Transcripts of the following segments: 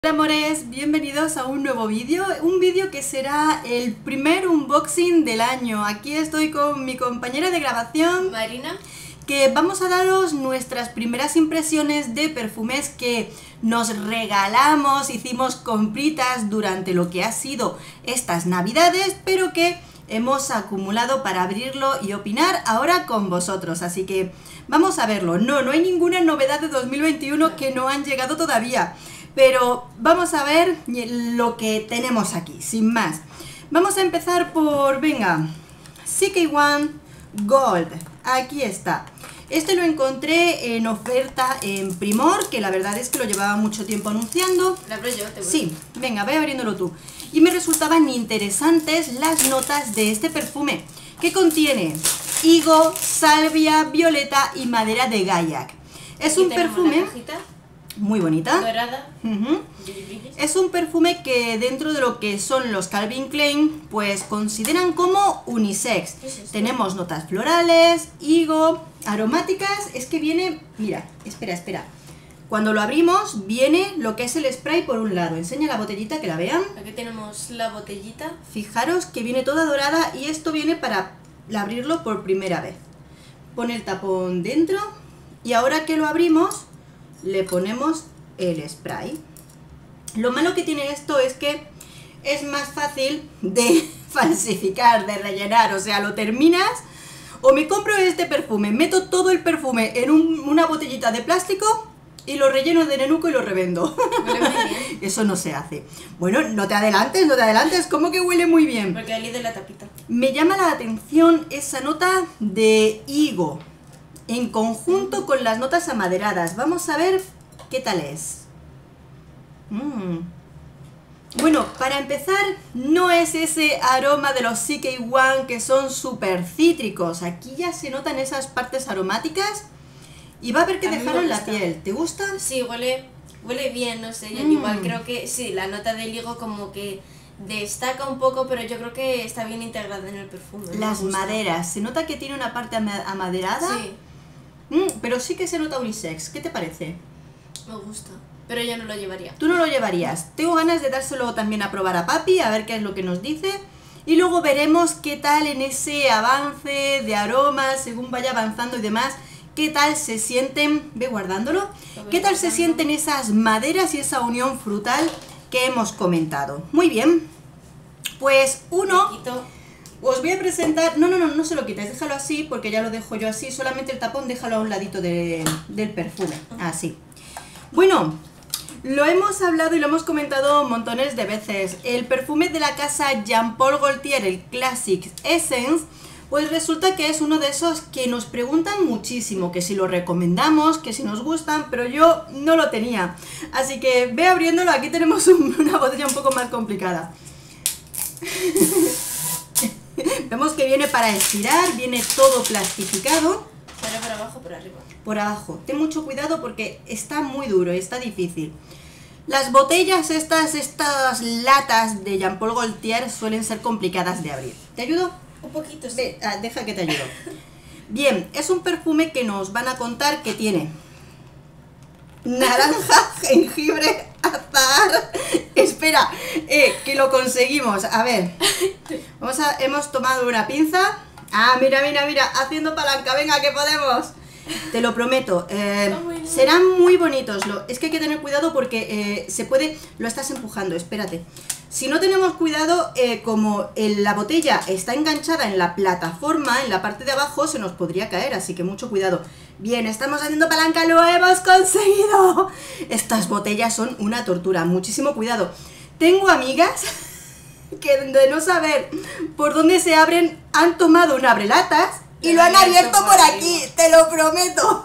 Hola amores, bienvenidos a un nuevo vídeo, un vídeo que será el primer unboxing del año. Aquí estoy con mi compañera de grabación, Marina, que vamos a daros nuestras primeras impresiones de perfumes que nos regalamos, hicimos compritas durante lo que ha sido estas navidades, pero que hemos acumulado para abrirlo y opinar ahora con vosotros. Así que vamos a verlo. No hay ninguna novedad de 2021 que no han llegado todavía. Pero vamos a ver lo que tenemos aquí, sin más. Vamos a empezar por, venga, CK1 Gold. Aquí está. Este lo encontré en oferta en Primor, que la verdad es que lo llevaba mucho tiempo anunciando. ¿la abro yo? ¿Te voy? Sí, venga, ve abriéndolo tú. Y me resultaban interesantes las notas de este perfume, que contiene higo, salvia, violeta y madera de Gaiac. Es Aquí un tenemos perfume la cajita muy bonita. dorada. Brilli. Es un perfume que dentro de lo que son los Calvin Klein, pues consideran como unisex. ¿Qué es esto? Tenemos notas florales, higo, aromáticas. Es que viene, mira, espera. Cuando lo abrimos viene lo que es el spray por un lado. Enseña la botellita que la vean. Aquí tenemos la botellita. Fijaros que viene toda dorada y esto viene para abrirlo por primera vez. Pone el tapón dentro y ahora que lo abrimos le ponemos el spray. Lo malo que tiene esto es que es más fácil de falsificar, de rellenar. O sea, lo terminas o me compro este perfume, meto todo el perfume en una botellita de plástico y lo relleno de nenuco y lo revendo. Huele muy bien. Eso no se hace. Bueno, no te adelantes, ¿cómo que huele muy bien? Porque ali de la tapita. Me llama la atención esa nota de higo en conjunto con las notas amaderadas. Vamos a ver qué tal es. Bueno, para empezar, no es ese aroma de los CK1 que son súper cítricos. Aquí ya se notan esas partes aromáticas y va a haber que A mí me dejarlo en la gusta. piel. ¿Te gusta? Sí, huele bien, no sé. Yo igual creo que sí, la nota del higo como que destaca un poco, pero yo creo que está bien integrada en el perfume. Me Las gusta. maderas. Se nota que tiene una parte amaderada. Sí, Pero sí que se nota unisex. ¿Qué te parece? me gusta. Pero yo no lo llevaría. Tú no lo llevarías. Tengo ganas de dárselo también a probar a papi, a ver qué es lo que nos dice. Y luego veremos qué tal en ese avance de aromas, según vaya avanzando y demás, qué tal se sienten, ve guardándolo, qué tal se sienten esas maderas y esa unión frutal que hemos comentado. Muy bien, pues uno, Me quito. os voy a presentar, no se lo quites, déjalo así porque ya lo dejo yo así, solamente el tapón déjalo a un ladito del perfume, así. Bueno, lo hemos hablado y lo hemos comentado montones de veces. El perfume de la casa Jean Paul Gaultier, el Classic Essence, pues resulta que es uno de esos que nos preguntan muchísimo, que si lo recomendamos, que si nos gustan, pero yo no lo tenía. Así que ve abriéndolo, aquí tenemos una botella un poco más complicada. Vemos que viene para estirar, viene todo plastificado. Sale por abajo, por arriba. Por abajo. Ten mucho cuidado porque está muy duro, está difícil. Las botellas, estas latas de Jean Paul Gaultier suelen ser complicadas de abrir. ¿Te ayudo? Un poquito, sí. Ve, deja que te ayudo. Bien, es un perfume que nos van a contar que tiene naranja, jengibre, azahar. Espera, que lo conseguimos. A ver, hemos tomado una pinza. Ah, mira, haciendo palanca, venga, que podemos. Te lo prometo, serán muy bonitos. Es que hay que tener cuidado porque se puede... Lo estás empujando, espérate. Si no tenemos cuidado, como la botella está enganchada en la plataforma, en la parte de abajo, se nos podría caer, así que mucho cuidado. Bien, estamos haciendo palanca, lo hemos conseguido. Estas botellas son una tortura, muchísimo cuidado. Tengo amigas que de no saber por dónde se abren, han tomado un abrelatas y lo han abierto por aquí, te lo prometo.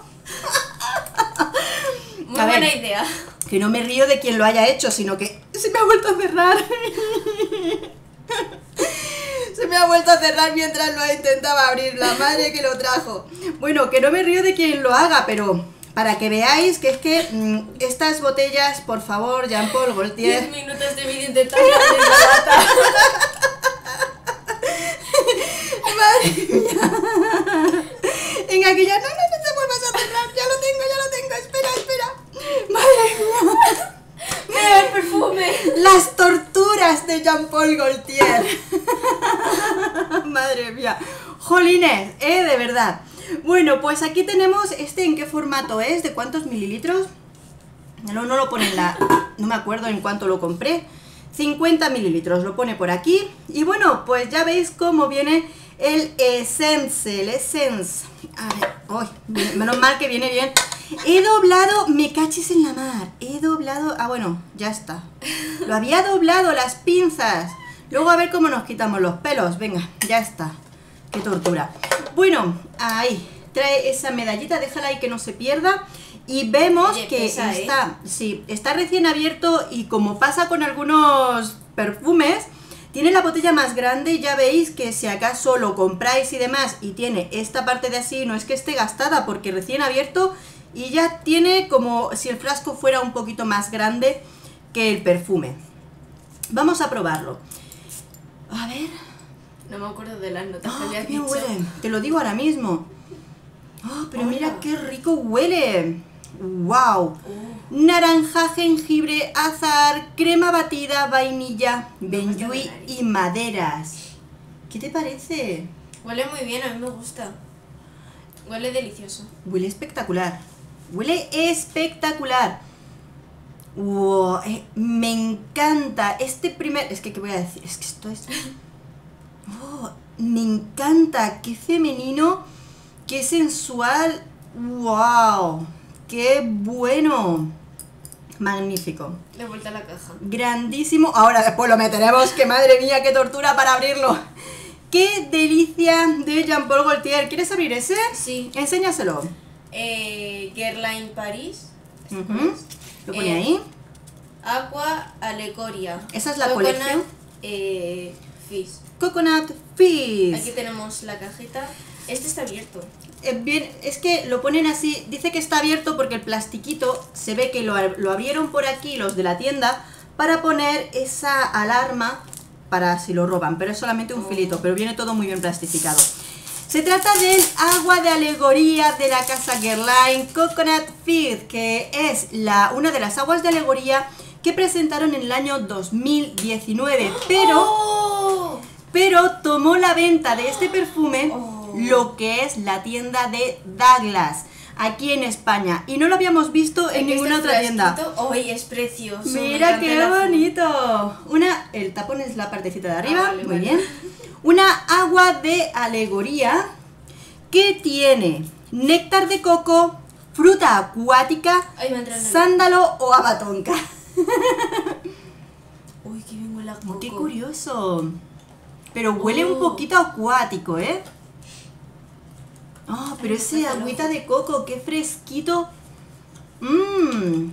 Muy A ver, buena idea. que no me río de quien lo haya hecho, sino que se me ha vuelto a cerrar. Se me ha vuelto a cerrar mientras lo intentaba abrir, la madre que lo trajo. Bueno, que no me río de quien lo haga, pero para que veáis que es que estas botellas, por favor, Jean Paul Gaultier... 10 minutos de vídeo intentando abrir la lata. Madre mía. Venga, que ya no te vuelvas a cerrar, ya lo tengo, espera. Madre mía. Mira el perfume. Joyas de Jean Paul Gaultier. Madre mía. Jolines, de verdad. Bueno, pues aquí tenemos ¿en qué formato es? ¿De cuántos mililitros? No lo pone en la... No me acuerdo en cuánto lo compré. 50 mililitros, lo pone por aquí. Y bueno, pues ya veis cómo viene el Essence. El Essence. A ver, ¡ay! Menos mal que viene bien. He doblado, me cachis en la mar. He doblado... Ah, bueno, ya está. Lo había doblado, las pinzas. Luego a ver cómo nos quitamos los pelos. Venga, ya está. Qué tortura. Bueno, ahí. Trae esa medallita, déjala ahí que no se pierda. Y vemos que pesa, está, sí, está recién abierto y como pasa con algunos perfumes, tiene la botella más grande y ya veis que si acaso lo compráis y demás y tiene esta parte de así, no es que esté gastada porque recién abierto y ya tiene como si el frasco fuera un poquito más grande que el perfume. Vamos a probarlo. A ver. No me acuerdo de las notas que ¡Ah, habías qué bien dicho. huele! Te lo digo ahora mismo. ¡Oh, pero mira Hola. qué rico huele! ¡Wow! Naranja, jengibre, azahar, crema batida, vainilla, benjuí y maderas. ¿Qué te parece? Huele muy bien, a mí me gusta. Huele delicioso. Huele espectacular. Huele espectacular. Wow, me encanta este primer... Es que, ¿qué voy a decir? Es que esto es... Oh, me encanta. Qué femenino, qué sensual. ¡Wow! ¡Qué bueno! Magnífico. De vuelta a la caja. Grandísimo. Ahora después lo meteremos, que madre mía, qué tortura para abrirlo. ¡Qué delicia de Jean Paul Gaultier! ¿Quieres abrir ese? Sí. Enséñaselo. Guerlain Paris. Ujú. Lo pone ahí. Aqua Alegoria. Esa es la Coconut, colección. Fizz. Coconut Fizz. Aquí tenemos la cajita. Este está abierto. Bien, es que lo ponen así, dice que está abierto porque el plastiquito se ve que lo abrieron por aquí los de la tienda para poner esa alarma para si lo roban, pero es solamente un filito, pero viene todo muy bien plastificado. Se trata del agua de alegoría de la casa Guerlain Coconut Fizz, que es una de las aguas de alegoría que presentaron en el año 2019, pero tomó la venta de este perfume lo que es la tienda de Douglas, aquí en España, y no lo habíamos visto en ninguna otra tienda. Hoy es precioso. Mira qué bonito. El tapón es la partecita de arriba, vale, muy vale. bien. Una agua de alegoría que tiene néctar de coco, fruta acuática, Ay, me ha entrado en el- sándalo o abatonca. Uy, qué bien huele a coco. Qué curioso. Pero huele un poquito acuático, ¿eh? Ah, pero Ay, ese me falta el agüita ojo. de coco, qué fresquito. Mmm.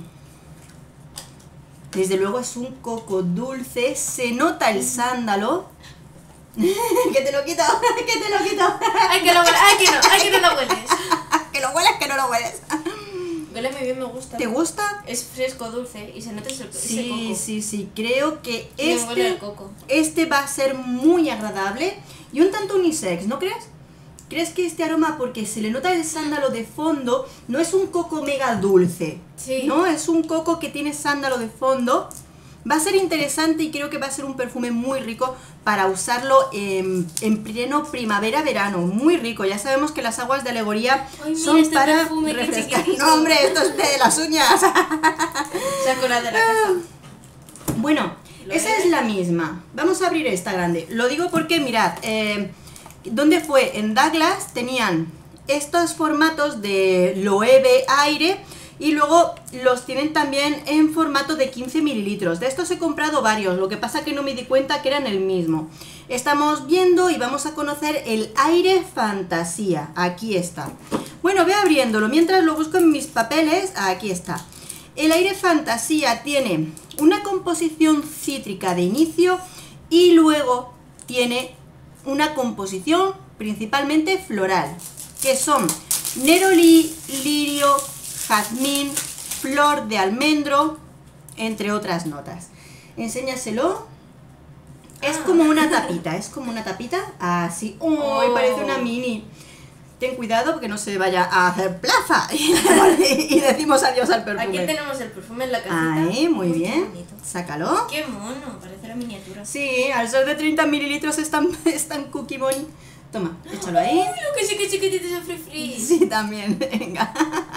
Desde luego es un coco dulce, se nota el sándalo. Que te lo quito, que te lo quito. Ay, que lo huele. Ay, que no lo hueles. Que lo hueles, que no lo hueles. Huele muy bien, me gusta. ¿Te gusta? Es fresco, dulce y se nota ese Sí, coco. sí, creo que Bien huele el coco. este va a ser muy agradable y un tanto unisex, ¿no crees? ¿Crees que este aroma, porque se le nota el sándalo de fondo, no es un coco mega dulce? Sí. ¿No? Es un coco que tiene sándalo de fondo. Va a ser interesante y creo que va a ser un perfume muy rico para usarlo en pleno primavera-verano. Muy rico. Ya sabemos que las aguas de alegoría Ay, mira son este para perfume, qué refrescar. chiquitito. No, hombre, esto es de las uñas. Se acuerda de la caja. Bueno, ¿Lo esa ves? es la misma. Vamos a abrir esta grande. Lo digo porque, mirad, ¿dónde fue? En Douglas tenían estos formatos de Loewe aire y luego los tienen también en formato de 15 mililitros. De estos he comprado varios, lo que pasa que no me di cuenta que eran el mismo. Estamos viendo y vamos a conocer el aire fantasía. Aquí está. Bueno, voy abriéndolo. Mientras lo busco en mis papeles, aquí está. El aire fantasía tiene una composición cítrica de inicio y luego tiene una composición principalmente floral, que son nerolí, lirio, jazmín, flor de almendro, entre otras notas. Enséñaselo. Es como una tapita, así. ¡Oh! Parece una mini. ten cuidado que no se vaya a hacer plaza y decimos adiós al perfume. Aquí tenemos el perfume en la cajita. Ahí, muy Qué bien. bonito. Sácalo. Qué mono, parece la miniatura. Sí, al ser de 30 mililitros es tan cookie money. Toma, échalo ahí. ¡Uy, lo que sí que chiquitito es free free! Sí, también, venga.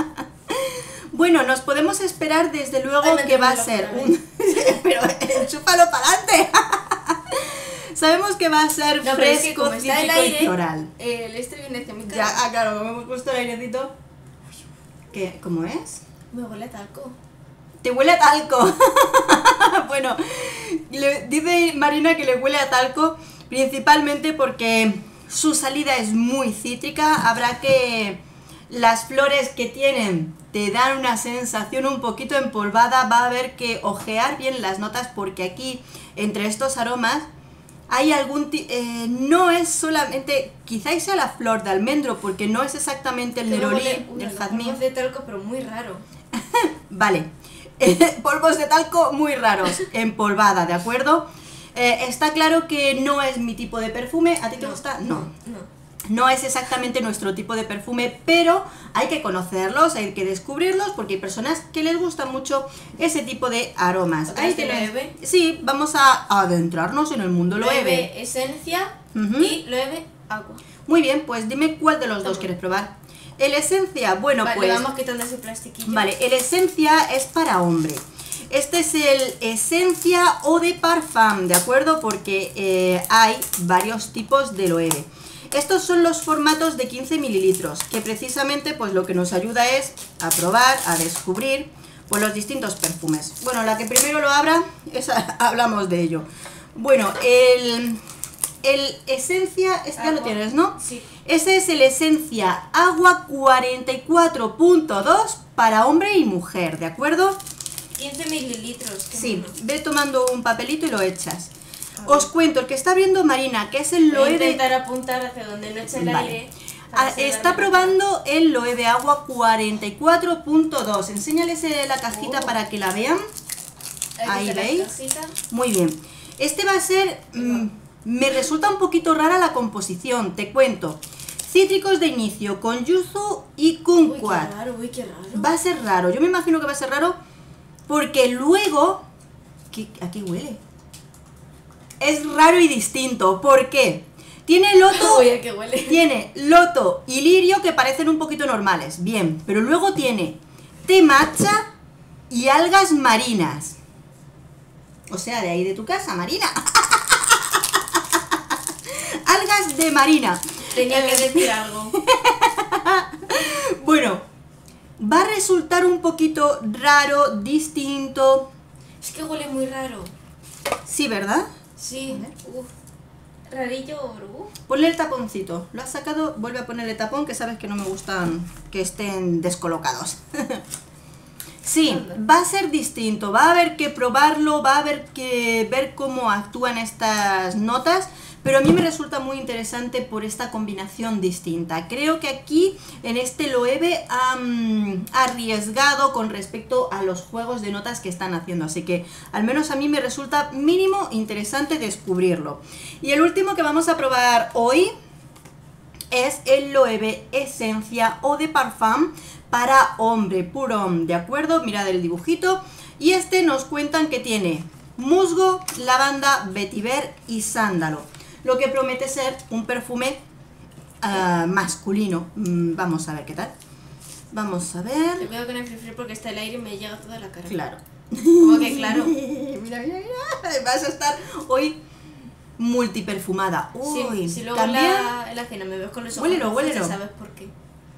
Bueno, nos podemos esperar desde luego Ay, que va a ser un... Pero enchúfalo para adelante. Sabemos que va a ser No, pero es que fresco, como está el cítrico y aire, floral. el este viene hacia mi cara. Ya, claro, como hemos puesto el airecito. ¿Qué? ¿Cómo es? Me huele a talco. Te huele a talco. Bueno, dice Marina que le huele a talco principalmente porque su salida es muy cítrica. Habrá que... Las flores que tienen te dan una sensación un poquito empolvada. Va a haber que ojear bien las notas porque aquí, entre estos aromas, hay algún... no es solamente... Quizás sea la flor de almendro porque no es exactamente el nerolí, el jazmín. Es de talco, pero muy raro. Vale. Polvos de talco muy raros, empolvada, ¿de acuerdo? Está claro que no es mi tipo de perfume. ¿A ti te gusta? No. No es exactamente nuestro tipo de perfume, pero hay que conocerlos, hay que descubrirlos, porque hay personas que les gusta mucho ese tipo de aromas. ¿Ahí te Loewe? Sí, vamos a adentrarnos en el mundo Loewe. Loewe esencia y Loewe agua. Muy bien, pues dime cuál de los dos quieres probar. El esencia, bueno, vale, pues... vamos quitando ese plastiquillo. Vale, el esencia es para hombre. Este es el esencia Eau de Parfum, ¿de acuerdo? Porque hay varios tipos de Loewe. Estos son los formatos de 15 mililitros, que precisamente pues lo que nos ayuda es a probar, a descubrir pues, los distintos perfumes. Bueno, la que primero lo abra, hablamos de ello. Bueno, el esencia, este ya lo tienes, ¿no? Sí. Ese es el esencia agua 44.2 para hombre y mujer, ¿de acuerdo? 15 mililitros. Sí, ve tomando un papelito y lo echas. Os cuento, el que está viendo Marina, que es el Loewe... Voy a intentar apuntar hacia donde no eche el aire. Está probando el Loewe agua 44.2. Enséñales la cajita para que la vean. Ahí veis. Muy bien. Este va a ser... me resulta un poquito rara la composición, te cuento. Cítricos de inicio, con yuzu y kumquat. Uy, qué raro. Va a ser raro. Yo me imagino que va a ser raro porque luego... ¿A qué huele? Es raro y distinto. ¿Por qué? Tiene loto, Oye, qué huele. Tiene loto y lirio que parecen un poquito normales. Bien, pero luego tiene té matcha y algas marinas. O sea, de ahí de tu casa, Marina. Algas de marina. Tenía que decir algo. Bueno, va a resultar un poquito raro, distinto. Es que huele muy raro. Sí, ¿verdad? Sí. Uf. Rarillo, bro. Ponle el taponcito. Lo has sacado, vuelve a ponerle tapón, que sabes que no me gustan que estén descolocados. Sí, va a ser distinto. Va a haber que probarlo, va a haber que ver cómo actúan estas notas. Pero a mí me resulta muy interesante por esta combinación distinta. Creo que aquí, en este Loewe, han arriesgado con respecto a los juegos de notas que están haciendo. Así que, al menos a mí me resulta mínimo interesante descubrirlo. Y el último que vamos a probar hoy es el Loewe Esencia Eau de Parfum para hombre, puro hombre, ¿de acuerdo? Mirad el dibujito. Y este nos cuentan que tiene musgo, lavanda, vetiver y sándalo. Lo que promete ser un perfume masculino. Vamos a ver qué tal. Vamos a ver. Te cuido con el free porque está el aire y me llega toda la cara. Claro. ¿Cómo que claro? Mira, mira, mira. Vas a estar hoy multiperfumada. Uy, sí, si luego también. en la cena me ves con los ojos Huélelo, rojos, huélelo. ya sabes por qué.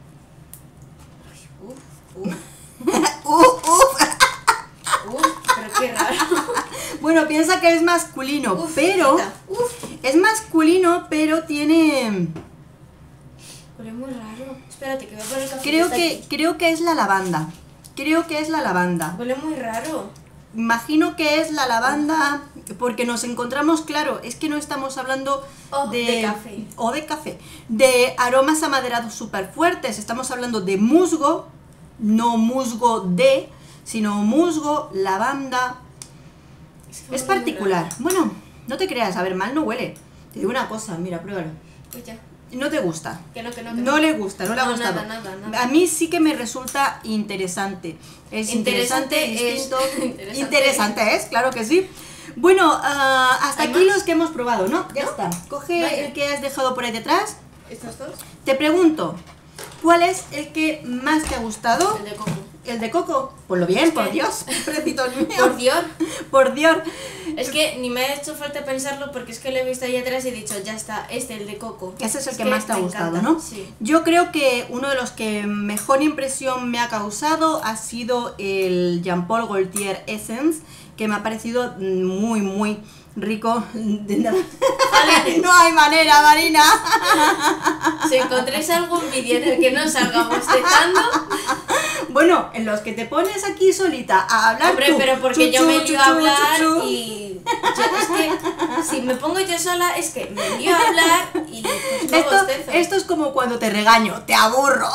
Pero qué raro. Bueno, piensa que es masculino, pero es masculino, pero tiene... Huele muy raro. Espérate, que voy a poner el café. Creo que es la lavanda. Creo que es la lavanda. Huele muy raro. Imagino que es la lavanda, porque nos encontramos, claro, es que no estamos hablando de café. O de café. De aromas amaderados súper fuertes. Estamos hablando de musgo, no musgo de, sino musgo, lavanda. Es particular. Bueno, no te creas, a ver, mal no huele. Te digo una cosa, mira, pruébalo. Pues ya. no te gusta. Que no. No le gusta, no le ha No, gustado. nada. A mí sí que me resulta interesante. Es interesante, distinto. Interesante es, claro que sí. Bueno, hasta ¿Hay aquí más? los que hemos probado, ¿no? Ya ¿No? está. Coge Vale. el que has dejado por ahí detrás. ¿Estos dos? Te pregunto, ¿cuál es el que más te ha gustado? El de coco. ¿El de coco? Ponlo bien, por Dios, precitos míos. Por Dios. Por Dios. Es que ni me ha hecho falta pensarlo porque es que lo he visto ahí atrás y he dicho, ya está, el de coco. Ese es el que más te ha me gustado, encanta, ¿no? Sí. Yo creo que uno de los que mejor impresión me ha causado ha sido el Jean Paul Gaultier Essence, que me ha parecido muy rico. No hay manera, Marina. Si encontréis algún vídeo en el que no salga bostezando, Bueno, en los que te pones aquí solita a hablar hombre, tú, pero porque yo chu, me chu, lío a chu, hablar chu, chu. y es que si me pongo yo sola es que me lío a hablar y pues, no bostezo. Esto es como cuando te regaño, te aburro.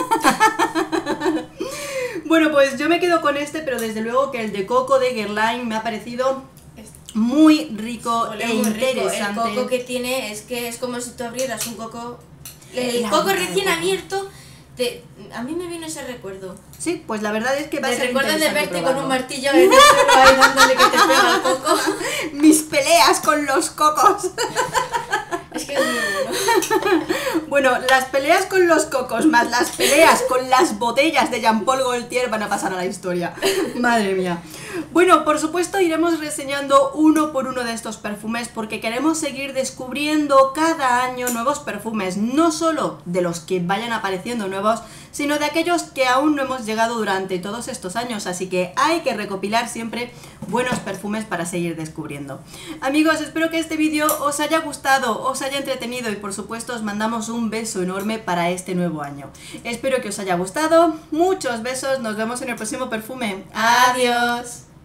Bueno, pues yo me quedo con este, pero desde luego que el de coco de Guerlain me ha parecido muy rico Huele e muy rico. interesante. El coco que tiene es que es como si tú abrieras un coco. El La coco boca de recién coco. abierto. A mí me vino ese recuerdo. Sí, pues la verdad es que va a Te ser recuerdas de interesante verte con un probarlo. martillo en el suelo ahí dándole que te pega el coco. Mis peleas con los cocos. Es que es muy bueno. Bueno, las peleas con los cocos más las peleas con las botellas de Jean Paul Gaultier van a pasar a la historia. Madre mía. Bueno, por supuesto iremos reseñando uno por uno de estos perfumes porque queremos seguir descubriendo cada año nuevos perfumes, no solo de los que vayan apareciendo nuevos, sino de aquellos que aún no hemos llegado durante todos estos años, así que hay que recopilar siempre buenos perfumes para seguir descubriendo. Amigos, espero que este vídeo os haya gustado, os haya entretenido y por supuesto os mandamos un beso enorme para este nuevo año. Espero que os haya gustado, muchos besos, nos vemos en el próximo perfume. ¡Adiós!